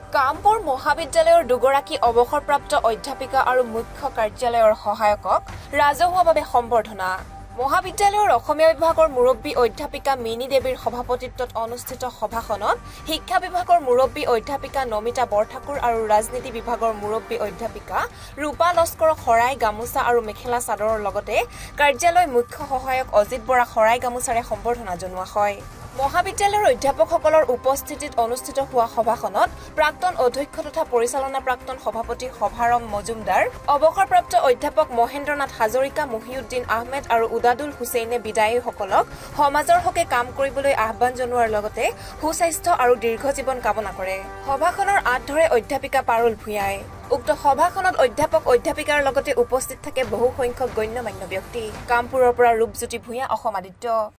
কামপুৰ মহাবিদ্যালয়ৰ দুগৰাকী অৱসৰপ্ৰাপ্ত অধ্যাপিকা আৰু মুখ্য কাৰ্যালয়ৰ সহায়কক ৰাজহুৱাভাৱে সম্বৰ্ধনা। মহাবিদ্যালয়ৰ অসমীয়া বিভাগৰ মুৰব্বী অধ্যাপিকা মিনি দেৱীৰ সভাপতিত্বত অনুষ্ঠিত সভাখনত শিক্ষা বিভাগৰ মুৰব্বী অধ্যাপিকা নমিতা বৰঠাকুৰ আৰু ৰাজনীতি বিভাগৰ মুৰব্বী অধ্যাপিকা ৰূপা লস্কৰক শৰাই গামোচা আৰু মেখেলা চাদৰৰ লগতে কাৰ্যালয় মুখ্য সহায়ক অজিত বৰাক শৰাই গামোচাৰে সম্বৰ্ধনা জনোৱা হয়। মহাবিদ্যালয়ৰ অধ্যাপকসকলৰ উপস্থিতিত অনুষ্ঠিত হোৱা সভাখনত প্ৰাক্তন অধ্যক্ষ তথা পৰিচালনা প্ৰাক্তন সভাপতি সভাৰম মজুমদাৰ, অৱসৰপ্ৰাপ্ত অধ্যাপক মহেন্দ্ৰনাথ হাজৰিকা, মহিউদ্দিন আহমেদ আৰু উদাদুল হুছেইনে বিদায়ীসকলক সমাজৰ হকে কাম কৰিবলৈ আহ্বান জনোৱাৰ লগতে সুস্বাস্থ্য আৰু দীৰ্ঘজীৱন কামনা কৰে। সভাখনৰ আঁত ধৰে অধ্যাপিকা পাৰুল ভূঞাই। উক্ত সভাখনত অধ্যাপক অধ্যাপিকাৰ লগতে উপস্থিত থাকে বহু সংখ্যক গণ্যমান্য ব্যক্তি। কামপুৰৰ পৰা ৰূপজ্যোতি ভূঞা, অসম আদিত্য।